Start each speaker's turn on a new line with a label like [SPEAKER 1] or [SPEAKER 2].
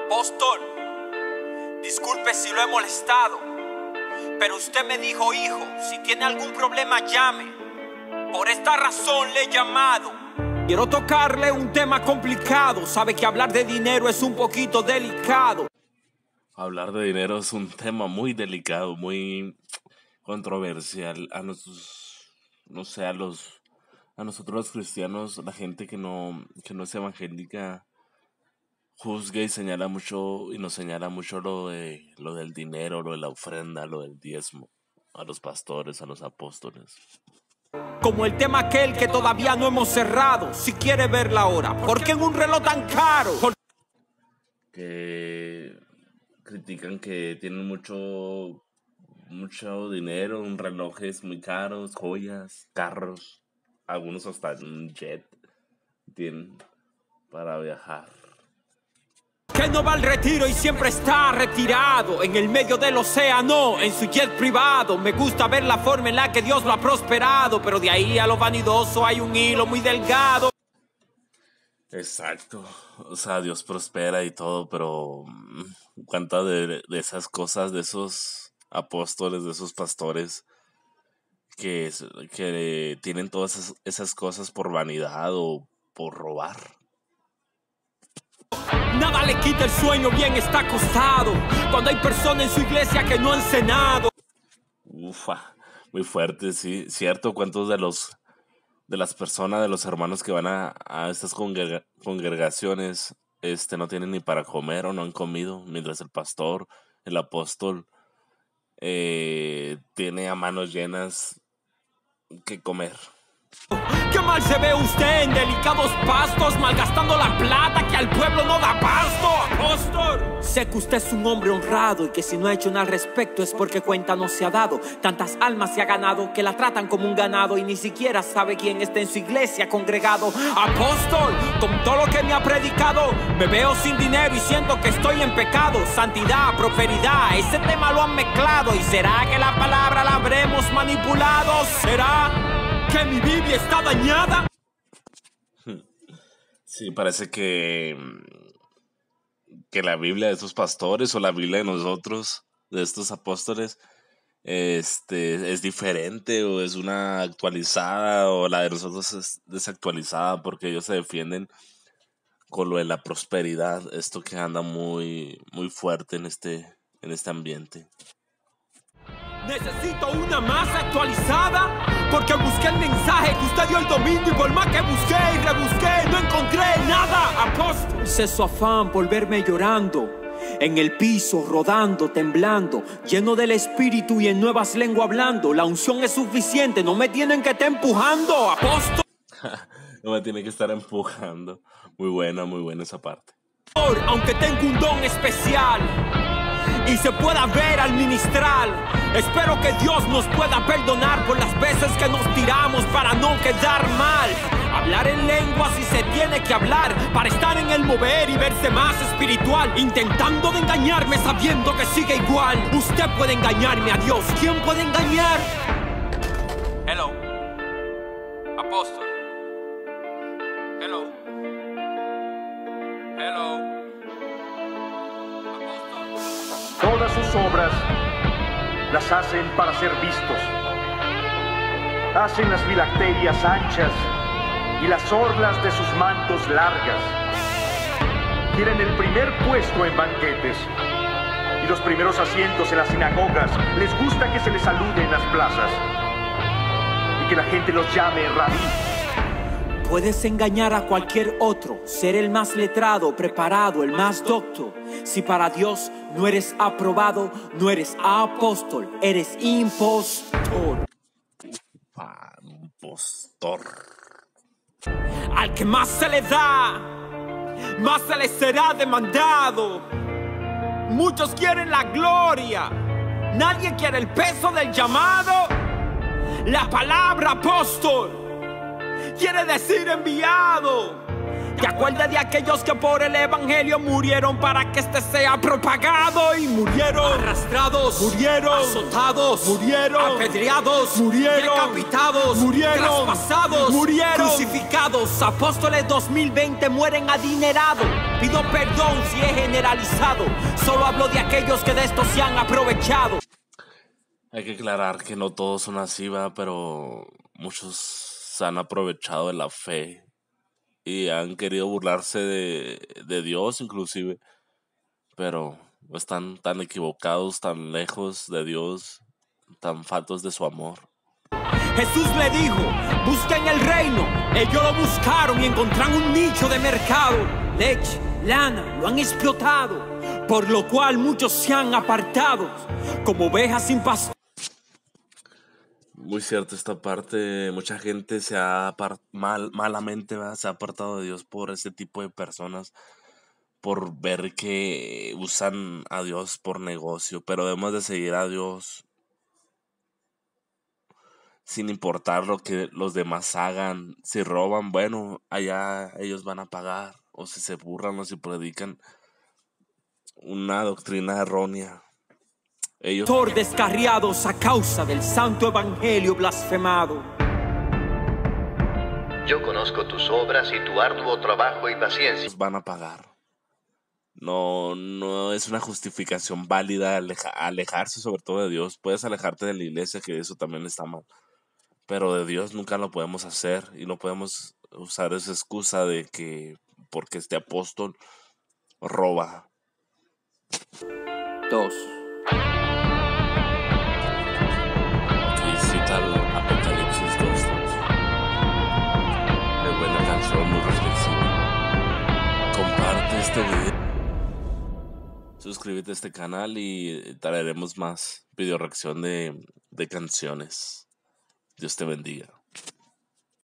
[SPEAKER 1] Apóstol, disculpe si lo he molestado, pero usted me dijo, hijo, si tiene algún problema llame. Por esta razón le he llamado. Quiero tocarle un tema complicado. Sabe que hablar de dinero es un poquito delicado.
[SPEAKER 2] Hablar de dinero es un tema muy delicado, muy controversial. A nosotros los cristianos, la gente que no es evangélica, juzga y señala mucho, y nos señala mucho lo del dinero, lo de la ofrenda, lo del diezmo, a los pastores, a los apóstoles.
[SPEAKER 1] Como el tema aquel que todavía no hemos cerrado. Si quiere verla ahora, ¿por qué en un reloj tan caro?
[SPEAKER 2] Que critican que tienen mucho dinero, relojes muy caros, joyas, carros, algunos hasta un jet tienen para viajar.
[SPEAKER 1] Que no va al retiro y siempre está retirado en el medio del océano, en su jet privado. Me gusta ver la forma en la que Dios lo ha prosperado, pero de ahí a lo vanidoso hay un hilo muy delgado.
[SPEAKER 2] Exacto, o sea, Dios prospera y todo, pero cuántas de esas cosas, de esos apóstoles, de esos pastores que tienen todas esas cosas por vanidad o por robar.
[SPEAKER 1] Nada le quita el sueño, bien está acostado, cuando hay personas en su iglesia que no han cenado.
[SPEAKER 2] Ufa, muy fuerte, sí, cierto. ¿Cuántos de las personas, de los hermanos que van a estas congregaciones, no tienen ni para comer o no han comido, mientras el pastor, el apóstol, tiene a manos llenas que comer?
[SPEAKER 1] Qué mal se ve usted en delicados pastos, malgastando la plata que al pueblo no da pasto, apóstol. Sé que usted es un hombre honrado y que si no ha hecho nada al respecto es porque cuenta no se ha dado. Tantas almas se ha ganado que la tratan como un ganado y ni siquiera sabe quién está en su iglesia congregado. Apóstol, con todo lo que me ha predicado, me veo sin dinero y siento que estoy en pecado. Santidad, prosperidad, ese tema lo han mezclado. ¿Y será que la palabra la habremos manipulado? ¿Será que mi Biblia está dañada?
[SPEAKER 2] Sí, parece que la Biblia de estos pastores o la Biblia de nosotros, de estos apóstoles, es diferente, o es una actualizada, o la de nosotros es desactualizada, porque ellos se defienden con lo de la prosperidad, esto que anda muy, muy fuerte en este ambiente.
[SPEAKER 1] Necesito una más actualizada, porque busqué el mensaje que usted dio el domingo y por más que busqué y rebusqué no encontré nada, apóstol. Sé su afán por verme llorando en el piso, rodando, temblando, lleno del espíritu y en nuevas lenguas hablando. La unción es suficiente, no me tienen que estar empujando, apóstol.
[SPEAKER 2] No me tienen que estar empujando. Muy buena esa parte.
[SPEAKER 1] Aunque tengo un don especial y se pueda ver al ministrar, espero que Dios nos pueda perdonar por las veces que nos tiramos para no quedar mal. Hablar en lenguas si se tiene que hablar, para estar en el mover y verse más espiritual, intentando de engañarme sabiendo que sigue igual. Usted puede engañarme a Dios, ¿quién puede engañar? Hello, apóstol. Hello.
[SPEAKER 3] Todas sus obras las hacen para ser vistos. Hacen las filacterias anchas y las orlas de sus mantos largas. Quieren el primer puesto en banquetes y los primeros asientos en las sinagogas. Les gusta que se les salude en las plazas y que la gente los llame rabí.
[SPEAKER 1] Puedes engañar a cualquier otro, ser el más letrado, preparado, el más docto. Si para Dios no eres aprobado, no eres apóstol, eres impostor.
[SPEAKER 2] Impostor.
[SPEAKER 1] Al que más se le da, más se le será demandado. Muchos quieren la gloria, nadie quiere el peso del llamado. La palabra apóstol quiere decir enviado. Te acuerdas de aquellos que por el evangelio murieron para que este sea propagado. Y murieron arrastrados, murieron azotados, murieron apedreados, murieron decapitados, murieron traspasados, murieron crucificados. Apóstoles 2020 mueren adinerados. Pido perdón si he generalizado. Solo hablo de aquellos que de esto se han aprovechado.
[SPEAKER 2] Hay que aclarar que no todos son así, ¿va? Pero muchos se han aprovechado de la fe y han querido burlarse de Dios inclusive, pero están tan equivocados, tan lejos de Dios, tan faltos de su amor.
[SPEAKER 1] Jesús le dijo, busquen el reino. Ellos lo buscaron y encontraron un nicho de mercado. Leche, lana, lo han explotado, por lo cual muchos se han apartado como ovejas sin pastor.
[SPEAKER 2] Muy cierto esta parte. Mucha gente se ha malamente, ¿verdad? Se ha apartado de Dios por este tipo de personas, por ver que usan a Dios por negocio, pero debemos de seguir a Dios sin importar lo que los demás hagan. Si roban, bueno, allá ellos van a pagar, o si se burlan o si predican una doctrina errónea, ellos
[SPEAKER 1] Descarriados a causa del santo evangelio blasfemado.
[SPEAKER 4] Yo conozco tus obras y tu arduo trabajo y paciencia.
[SPEAKER 2] van a pagar. No es una justificación válida alejarse sobre todo de Dios. Puedes alejarte de la iglesia, que eso también está mal, pero de Dios nunca lo podemos hacer, y no podemos usar esa excusa de que porque este apóstol roba.
[SPEAKER 1] 2.
[SPEAKER 2] Cita el Apocalipsis 2. Es buena canción, muy reflexiva. Comparte este video, suscríbete a este canal y traeremos más video reacción de canciones. Dios te bendiga.